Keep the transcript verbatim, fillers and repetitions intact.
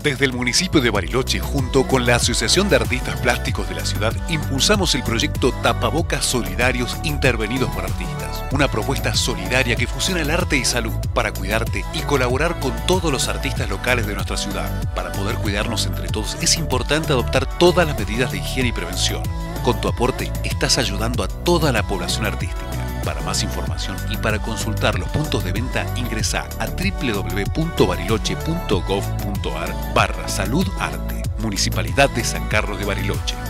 Desde el municipio de Bariloche, junto con la Asociación de Artistas Plásticos de la ciudad, impulsamos el proyecto Tapabocas Solidarios Intervenidos por Artistas. Una propuesta solidaria que fusiona el arte y salud para cuidarte y colaborar con todos los artistas locales de nuestra ciudad. Para poder cuidarnos entre todos es importante adoptar todas las medidas de higiene y prevención. Con tu aporte estás ayudando a toda la población artística. Para más información y para consultar los puntos de venta, ingresa a w w w punto bariloche punto gov punto ar barra salud arte. Municipalidad de San Carlos de Bariloche.